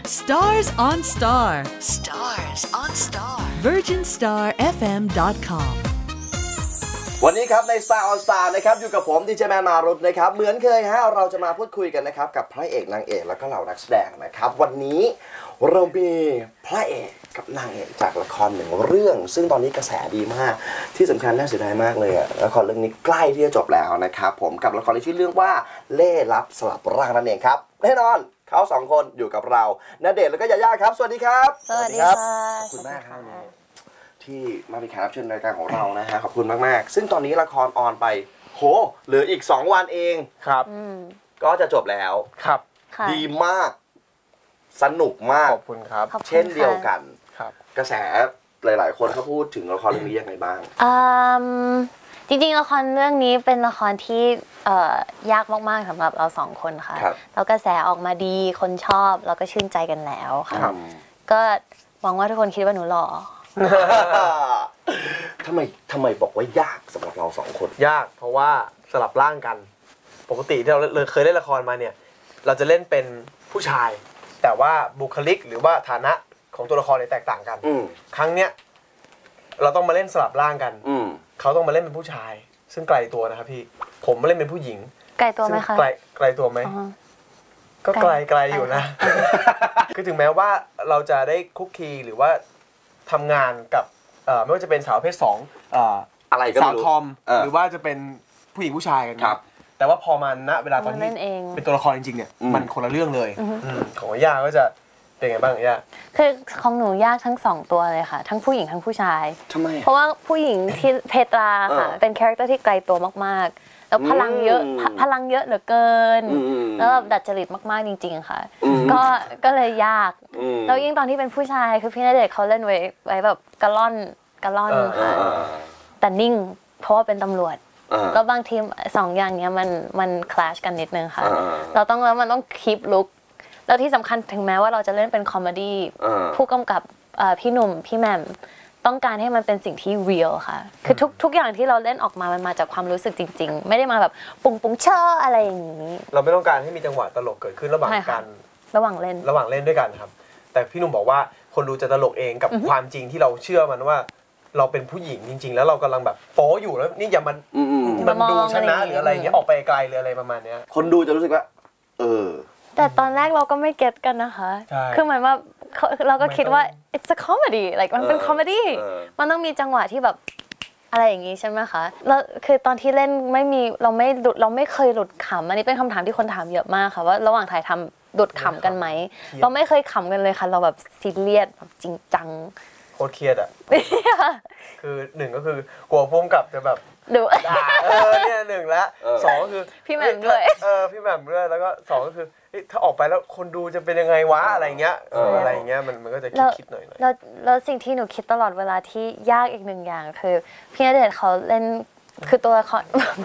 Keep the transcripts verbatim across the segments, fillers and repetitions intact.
Stars on Star Stars on Star virgin star f m dot com วันนี้ครับใน Star on Star นะครับอยู่กับผมดีเจแมนมารุตนะครับเหมือนเคยฮะเราจะมาพูดคุยกันนะครับกับพระเอกนางเอกแล้วก็เหล่านักแสดงนะครับวันนี้เรามีพระเอกกับนางเอกจากละครหนึ่งเรื่องซึ่งตอนนี้กระแสดีมากที่สำคัญน่าเสียดายมากเลยอะละครเรื่องนี้ใกล้ที่จะจบแล้วนะครับผมกับละครที่ชื่อเรื่องว่าเล่ห์ลับสลับร่างนั่นเองครับแน่นอนเขาสองคนอยู่กับเราณเดชน์แล้วก็ยาย่าครับสวัสดีครับสวัสดีค่ะขอบคุณมากครับที่มาเป็นแขกรับเชิญรายการของเรานะฮะขอบคุณมากๆซึ่งตอนนี้ละครออนไปโหเหลืออีกสองวันเองครับก็จะจบแล้วครับดีมากสนุกมากขอบคุณครับเช่นเดียวกันครับกระแสหลายๆคนเขาพูดถึงละครเรื่องนี้ยังไงบ้างจริงๆละครเรื่องนี้เป็นละครที่ยากมากๆสำหรับเราสองคนค่ะแล้วกระแสออกมาดีคนชอบแล้วก็ชื่นใจกันแล้วค่ะก็หวังว่าทุกคนคิดว่าหนูหล่อทำไมทำไมบอกว่ายากสำหรับเราสองคนยากเพราะว่าสลับร่างกันปกติที่เราเคยเล่นละครมาเนี่ยเราจะเล่นเป็นผู้ชายแต่ว่าบุคลิกหรือว่าฐานะของตัวละครเนี่ยแตกต่างกันครั้งเนี้ยเราต้องมาเล่นสลับร่างกันเขาต้องมาเล่นเป็นผู้ชายซึ่งไกลตัวนะครับพี่ผมมาเล่นเป็นผู้หญิงไกลตัวไหมคะไกลไกลตัวไหมก็ไกลไกลอยู่นะคือถึงแม้ว่าเราจะได้คุกคีหรือว่าทำงานกับไม่ว่าจะเป็นสาวประเภทสองอะไรก็สาวทอมหรือว่าจะเป็นผู้หญิงผู้ชายกันครับแต่ว่าพอมาณเวลาตอนที่เป็นตัวละครจริงๆเนี่ยมันคนละเรื่องเลยของย่าก็จะเป็นไงบ้างย่าคือของหนูยากทั้งสองตัวเลยค่ะทั้งผู้หญิงทั้งผู้ชายทำไมเพราะว่าผู้หญิงที่เพตราค่ะเป็นคาแรคเตอร์ที่ไกลตัวมากๆแล้วพลังเยอะพลังเยอะเหลือเกินแล้วแบบดัดจริตมากๆจริงๆค่ะก็ก็เลยยากแล้วยิ่งตอนที่เป็นผู้ชายคือพี่ณเดชน์เขาเล่นไว้ไว้แบบกระล่อนกระล่อนค่ะแต่นิ่งเพราะว่าเป็นตำรวจแล้วบางทีสองอย่างเนี้ยมันมันคลาชกันนิดนึงค่ะเราต้องแล้วมันต้องคีปลุคแล้วที่สำคัญถึงแม้ว่าเราจะเล่นเป็นคอมเมดี้ผู้กำกับพี่หนุ่มพี่แหม่มต้องการให้มันเป็นสิ่งที่เรียลค่ะคือทุกทุกอย่างที่เราเล่นออกมามันมาจากความรู้สึกจริงๆไม่ได้มาแบบปุงปุงเชออะไรอย่างนี้เราไม่ต้องการให้มีจังหวะตลกเกิดขึ้นระหว่างการระหว่างเล่นระหว่างเล่นด้วยกันครับแต่พี่หนุ่มบอกว่าคนดูจะตลกเองกับความจริงที่เราเชื่อมันว่าเราเป็นผู้หญิงจริงๆแล้วเรากำลังแบบโป๊อยู่แล้วนี่อย่ามันมันดูชนะหรืออะไรอย่างเงี้ยออกไปไกลหรืออะไรประมาณเนี้ยคนดูจะรู้สึกว่าเออแต่ตอนแรกเราก็ไม่เก็ตกันนะคะคือเหมือนว่าเราก็คิดว่า it's a comedy like มันเป็นคอมเมดี้มันต้องมีจังหวะที่แบบอะไรอย่างงี้ใช่ไหมคะแล้วคือตอนที่เล่นไม่มีเราไม่หลุดเราไม่เคยหลุดขำอันนี้เป็นคำถามที่คนถามเยอะมากค่ะว่าระหว่างถ่ายทำหลุดขำกันไหมเราไม่เคยขำกันเลยค่ะเราแบบซีเรียสแบบจริงจังโคตรเครียดอ่ะคือหนึ่งก็คือกลัวพุ่งกลับจะแบบดูด่าเออเนี่ยหนึ่งแล้วสองก็คือพี่แหม่มด้วยเออพี่แหม่มด้วยแล้วก็สองก็คือถ้าออกไปแล้วคนดูจะเป็นยังไงวะอะไรเงี้ยอะไรเงี้ยมันมันก็จะคิดคิดหน่อยๆแล้วแล้วสิ่งที่หนูคิดตลอดเวลาที่ยากอีกหนึ่งอย่างคือพี่ณเดชน์เขาเล่นคือตัวละคร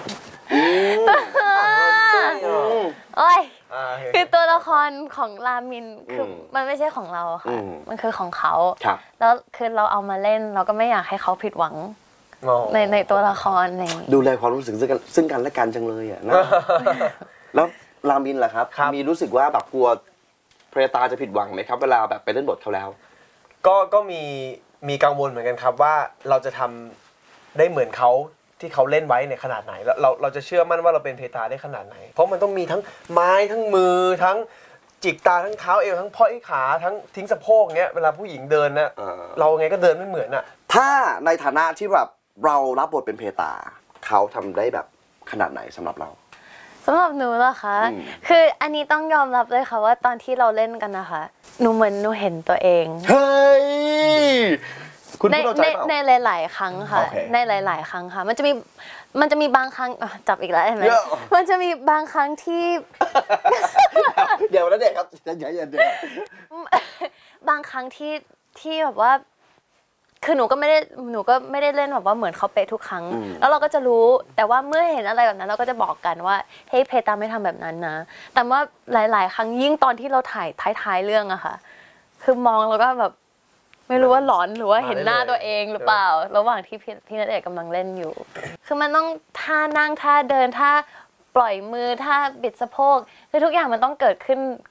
โอ้ยคือตัวละครของรามินคือมันไม่ใช่ของเราค่ะมันคือของเขาแล้วคือเราเอามาเล่นเราก็ไม่อยากให้เขาผิดหวังในในตัวละครอะไรดูแลความรู้สึกซึ่งกันซึ่งกันและกันจังเลยอ่ะนะแล้วรามินล่ะครับมีรู้สึกว่าแบบกลัวเพรตาจะผิดหวังไหมครับเวลาแบบไปเล่นบทเขาแล้วก็ก็มีมีกังวลเหมือนกันครับว่าเราจะทำได้เหมือนเขาที่เขาเล่นไว้ในขนาดไหนแล้วเราเราจะเชื่อมั่นว่าเราเป็นเพตาได้ขนาดไหนเพราะมันต้องมีทั้งไม้ทั้งมือทั้งจิกตาทั้งเท้าเอวทั้งพ้อยขาทั้งทิ้งสะโพกเนี้ยเวลาผู้หญิงเดินนะเราไงก็เดินไม่เหมือนอ่ะถ้าในฐานะที่แบบเรารับบทเป็นเพตาเขาทำได้แบบขนาดไหนสำหรับเราสำหรับหนูเหรอคะคืออันนี้ต้องยอมรับเลยค่ะว่าตอนที่เราเล่นกันนะคะหนูเหมือนหนูเห็นตัวเองเฮ้ยคุณในในในหลายๆครั้งค่ะในหลายๆครั้งค่ะมันจะมีมันจะมีบางครั้งจับอีกแล้วใช่ไหมมันจะมีบางครั้งที่เดี๋ยวแล้วเด็กครับเดี๋ยวเดี๋ยวบางครั้งที่ที่แบบว่าคือหนูก็ไม่ได้หนูก็ไม่ได้เล่นแบบว่าเหมือนเขาเป๊ะทุกครั้งแล้วเราก็จะรู้แต่ว่าเมื่อเห็นอะไรแบบนั้นเราก็จะบอกกันว่าเฮ้ยเพตาไม่ทำแบบนั้นนะแต่ว่าหลายๆครั้งยิ่งตอนที่เราถ่ายท้ายๆเรื่องอะค่ะคือมองแล้วก็แบบไม่รู้ว่าหลอนหรือว่าเห็นหน้าตัวเองหรือเปล่าระหว่างที่พี่ณเดชน์กำลังเล่นอยู่คือมันต้องท่านั่งท่าเดินท่าปล่อยมือท่าบิดสะโพกคือทุกอย่างมันต้องเกิดขึ้น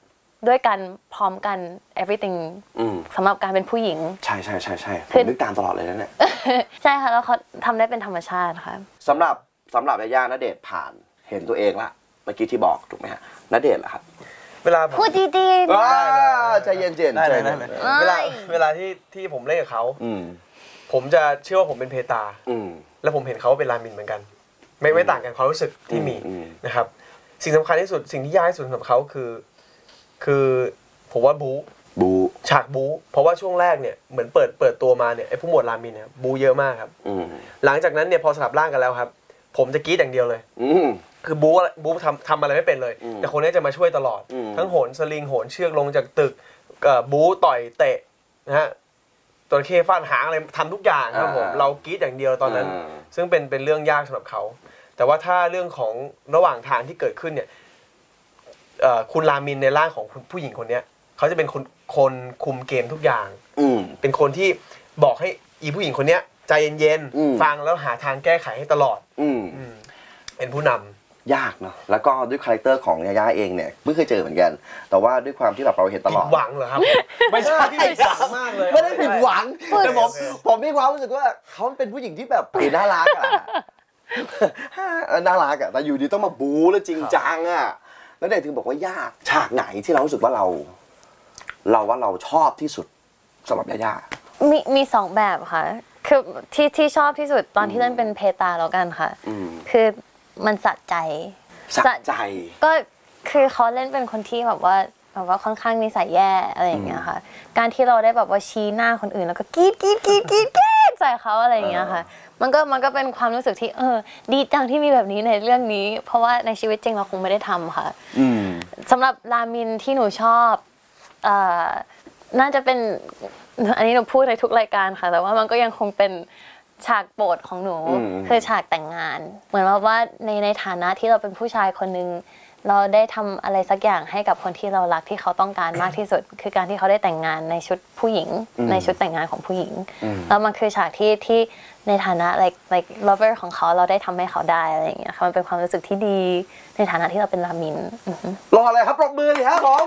ด้วยกันพร้อมกัน everything สำหรับการเป็นผู้หญิงใช่ใช่ใช่ใช่ผมนึกตามตลอดเลยนะเนี่ยใช่ค่ะแล้วเขาทำได้เป็นธรรมชาติค่ะสำหรับสำหรับยาย่าณเดชน์ผ่านเห็นตัวเองละเมื่อกี้ที่บอกถูกไหมฮะณเดชน์ล่ะครับเวลาพูดดีๆใจเย็นๆใจเย็นเวลาเวลาที่ที่ผมเล่นกับเขาผมจะเชื่อว่าผมเป็นเพตาแล้วผมเห็นเขาเป็นรามินเหมือนกันไม่ไม่ต่างกันความรู้สึกที่มีนะครับสิ่งสำคัญที่สุดสิ่งที่ยากที่สุดสำหรับเขาคือคือผมว่าบูบูฉากบูเพราะว่าช่วงแรกเนี่ยเหมือนเปิดเปิดตัวมาเนี่ยไอ้ผู้หมวดรามินเนี่ยบูเยอะมากครับหลังจากนั้นเนี่ยพอสลับร่างกันแล้วครับผมจะกรี๊ดอย่างเดียวเลยคือบูบูทำทำอะไรไม่เป็นเลยแต่คนนี้จะมาช่วยตลอดทั้งโหนสลิงโหนเชือกลงจากตึกบูต่อยเตะนะฮะตัวเคฟาดหางอะไรทำทุกอย่างครับผมเรากรี๊ดอย่างเดียวตอนนั้นซึ่งเป็นเป็นเรื่องยากสำหรับเขาแต่ว่าถ้าเรื่องของระหว่างทางที่เกิดขึ้นเนี่ยคุณรามินในร่างของผู้หญิงคนนี้เขาจะเป็นคนคนคุมเกมทุกอย่างเป็นคนที่บอกให้อีผู้หญิงคนนี้ใจเย็นๆฟังแล้วหาทางแก้ไขให้ตลอดเป็นผู้นำยากเนาะแล้วก็ด้วยคาแรคเตอร์ของยาย่าเองเนี่ยไม่เคยเจอเหมือนกันแต่ว่าด้วยความที่แบบเราเห็นตลอดผิดหวังเหรอครับไม่ใช่ที่ผิดหวังมากเลยไม่ได้ผิดหวังแต่ผมผมมีความรู้สึกว่าเขาเป็นผู้หญิงที่แบบน่ารักอะน่ารักอะแต่อยู่ดีต้องมาบู๊แล้วจริงจังอะแล้วเด็กถึงบอกว่ายากฉากไหนที่เรารู้สึกว่าเราเราว่าเราชอบที่สุดสำหรับยาย่ามีมีสองแบบค่ะคือที่ที่ชอบที่สุดตอนที่เล่นเป็นเพตาแล้วกันค่ะคือมันสะใจสะใจก็คือเขาเล่นเป็นคนที่แบบว่าแบบว่าค่อนข้างนิสัยแย่อะไรอย่างเงี้ยค่ะการที่เราได้แบบว่าชี้หน้าคนอื่นแล้วก็กรี๊ดกรี๊ดกรี๊ดกรี๊ดกรี๊ดใส่เขาอะไรอย่างเงี้ยค่ะมันก็มันก็เป็นความรู้สึกที่เออดีจังที่มีแบบนี้ในเรื่องนี้เพราะว่าในชีวิตจริงเราคงไม่ได้ทำค่ะสำหรับรามินที่หนูชอบอ่าน่าจะเป็นอันนี้หนูพูดในทุกรายการค่ะแต่ว่ามันก็ยังคงเป็นฉากโปรดของหนูคือฉากแต่งงานเหมือนว่าในในฐานะที่เราเป็นผู้ชายคนนึงเราได้ทำอะไรสักอย่างให้กับคนที่เรารักที่เขาต้องการมากที่สุดคือการที่เขาได้แต่งงานในชุดผู้หญิงในชุดแต่งงานของผู้หญิงแล้วมันคือฉากที่ที่ในฐานะ like like lover ของเขาเราได้ทำให้เขาได้อะไรอย่างเงี้ยมันเป็นความรู้สึกที่ดีในฐานะที่เราเป็นรามินรออะไรครับปรบมือเลยครับผม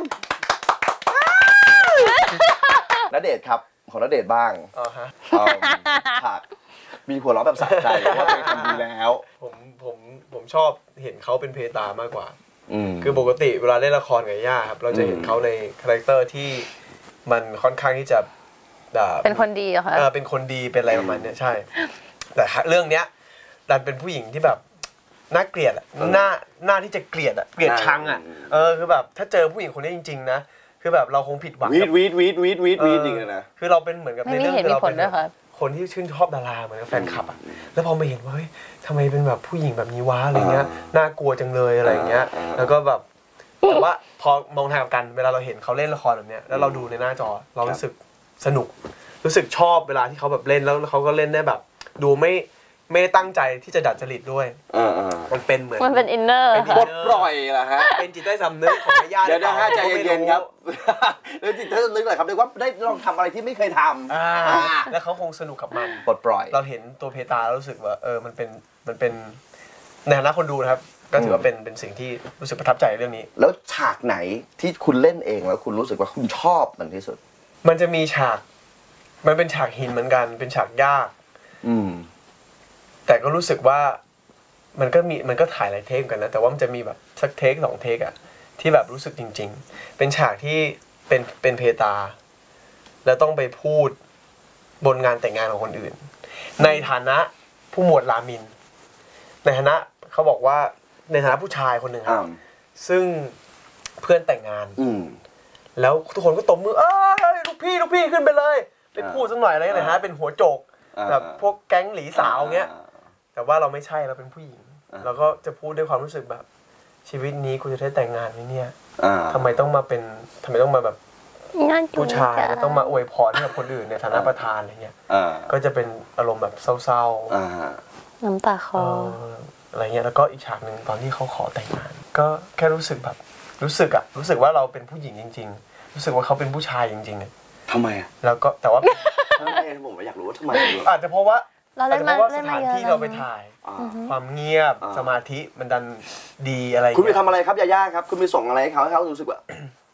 ณเดชน์ครับของณเดชน์บ้างอ๋อฮะฉากมีหัวเราะแบบสะใจว่าตัวเองทำดีแล้วผมผมผมชอบเห็นเขาเป็นเพตามากกว่าคือปกติเวลาเล่นละครกับย่าครับเราจะเห็นเขาในคาแรคเตอร์ที่มันค่อนข้างที่จะเป็นคนดีเหรอคะเออเป็นคนดีเป็นอะไรประมาณนี้ใช่แต่เรื่องเนี้ยดันเป็นผู้หญิงที่แบบน่าเกลียดอ่ะหน้าหน้าที่จะเกลียดอ่ะเกลียดชังอ่ะเออคือแบบถ้าเจอผู้หญิงคนนี้จริงๆนะคือแบบเราคงผิดหวังวีดวีดวีดวีดวีดวีดจริงนะคือเราเป็นเหมือนกับในเรื่องที่เราเป็นคนที่ชื่นชอบดาราเหมือนแฟนคลับอ่ะแล้วพอมาเห็นว่าเฮ้ยทำไมเป็นแบบผู้หญิงแบบนี้วะอะไรเงี้ยน่ากลัวจังเลยอะไรเงี้ยแล้วก็แบบแต่ว่าพอมองทางกันเวลาเราเห็นเขาเล่นละครแบบเนี้ยแล้วเราดูในหน้าจอเรารู้สึกสนุกรู้สึกชอบเวลาที่เขาแบบเล่นแล้วเขาก็เล่นได้แบบดูไม่ไม่ได้ตั้งใจที่จะดัดจริตด้วยมันเป็นเหมือนมันเป็นอินเนอร์ปลดปล่อยเหรอฮะเป็นจิตใต้สำนึกของญาติเดี๋ยวนะฮะใจเย็นๆครับเรื่องจิตใต้สำนึกหน่อยครับเรียกว่าได้ลองทำอะไรที่ไม่เคยทำแล้วเขาคงสนุกกับมันปลดปล่อยเราเห็นตัวเพตาแล้วรู้สึกว่าเออมันเป็นมันเป็นในฐานะคนดูนะครับก็ถือว่าเป็นเป็นสิ่งที่รู้สึกประทับใจเรื่องนี้แล้วฉากไหนที่คุณเล่นเองแล้วคุณรู้สึกว่าคุณชอบมันที่สุดมันจะมีฉากมันเป็นฉากหินเหมือนกันเป็นฉากยากอืมแต่ก็รู้สึกว่ามันก็มีมันก็ถ่ายหลายเทคกันนะแต่ว่ามันจะมีแบบสักเทคสองเทคอะที่แบบรู้สึกจริงๆเป็นฉากที่เป็นเป็นเพตาแล้วต้องไปพูดบนงานแต่งงานของคนอื่นในฐานะผู้หมวดรามินในฐานะเขาบอกว่าในฐานะผู้ชายคนหนึ่งครับซึ่งเพื่อนแต่งงานแล้วทุกคนก็ตบมือเอ้ยลูกพี่ลูกพี่ขึ้นไปเลยไปพูดสักหน่อยอะไรอย่างเงี้ยฮะเป็นหัวโจกแบบพวกแก๊งหลีสาวเงี้ยแต่ว่าเราไม่ใช่เราเป็นผู้หญิงเราก็จะพูดด้วยความรู้สึกแบบชีวิตนี้กูจะได้แต่งงานไหมเนี่ยทำไมต้องมาเป็นทำไมต้องมาแบบผู้ชายต้องมาอวยพรให้กับคนอื่นในฐานะประธานอะไรเงี้ยก็จะเป็นอารมณ์แบบเศร้าๆน้ำตาคออะไรเงี้ยแล้วก็อีกฉากหนึ่งตอนที่เขาขอแต่งงานก็แค่รู้สึกแบบรู้สึกอะรู้สึกว่าเราเป็นผู้หญิงจริงๆรู้สึกว่าเขาเป็นผู้ชายจริงๆทำไมอะแล้วก็แต่ว่าทำไมผมอยากรู้ว่าทำไมอาจจะเพราะว่าเราเล่นมาเล่นมาเยอะสถานที่เราไปถ่ายความเงียบสมาธิมันดันดีอะไรคุณไปทำอะไรครับยาย่าครับคุณไปส่งอะไรให้เขาให้เขารู้สึกว่า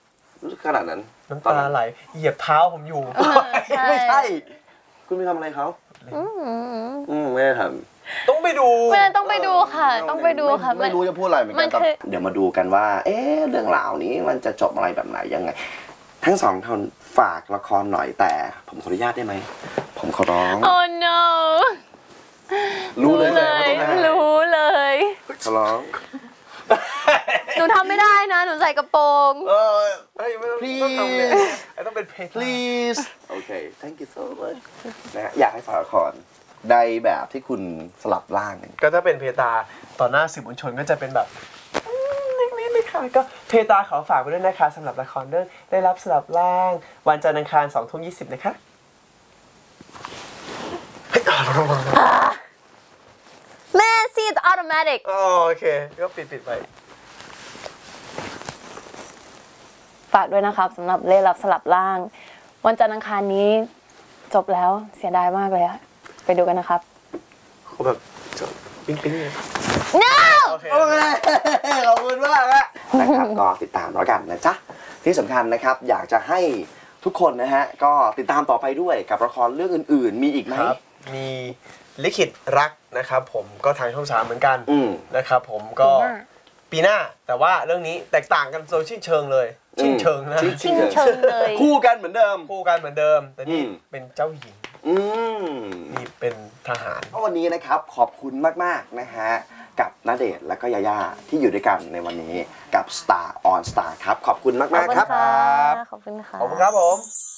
รู้สึกขนาดนั้นน้ำตาไหลเหยียบเท้าผมอยู่ไม่ใช่ คุณไปทำอะไรเขาอืมไม่ได้ทำต้องไปดูไม่ต้องไปดูค่ะ ต้องไปดูค่ะไม่รู้จะพูดอะไรเหมือนกันแต่เดี๋ยวมาดูกันว่า เอ๊ะเรื่องราวนี้มันจะจบอะไรแบบไหนยังไง ทั้งสองท่านฝากละครหน่อยแต่ ผมขออนุญาตได้ไหมผมขอร้อง Oh no รู้เลยรู้เลยขอร้องหนูทำไม่ได้นะ หนูใส่กระโปรงเออเฮ้ยไม่ต้อง please ต้องทำเลยไอ้ต้องเป็นเพลง please โอเค thank you so much นะอยากให้ฝากละครในแบบที่คุณสลับร่างกันก็ถ้าเป็นเพตาต่อหน้าสื่อมวลชนก็จะเป็นแบบนิดๆเลยค่ะก็เพตาขอฝากไว้ด้วยนะคะสำหรับละครเรื่องได้รับสลับร่าง วันจันทร์อังคารสองทุ่มยี่สิบนะคะแม่ซีดออโตเมติกอ๋อโอเคก็ปิดปิดไปฝากด้วยนะครับสำหรับเล่รับสลับร่าง วันจันทร์อังคารนี้จบแล้วเสียดายมากเลยอะไปดูกันนะครับเขาแบบปิ๊งปิ๊งเลย no โอเคโอเคขอบคุณมากนะนะครับก็ติดตามแล้วกันนะจ๊ะที่สำคัญนะครับอยากจะให้ทุกคนนะฮะก็ติดตามต่อไปด้วยกับละครเรื่องอื่นๆ มีอีกไหมครับมีลิขิตรักนะครับผมก็ทางช่องสามเหมือนกันอืมนะครับผมก็ปีหน้าแต่ว่าเรื่องนี้แตกต่างกันโดยชิ้นเชิงเลยชิ้นเชิงนะชิ้นชิงเชิงเลยคู่กันเหมือนเดิมคู่กันเหมือนเดิม แต่นี่อืมเป็นเจ้าหญิงอืมนี่เป็นทหารก็วันนี้นะครับขอบคุณมากๆนะฮะกับณเดชน์และก็ยาย่าที่อยู่ด้วยกันในวันนี้กับ Star on Star ครับขอบคุณมากๆครับขอบคุณค่ะขอบคุณครับผม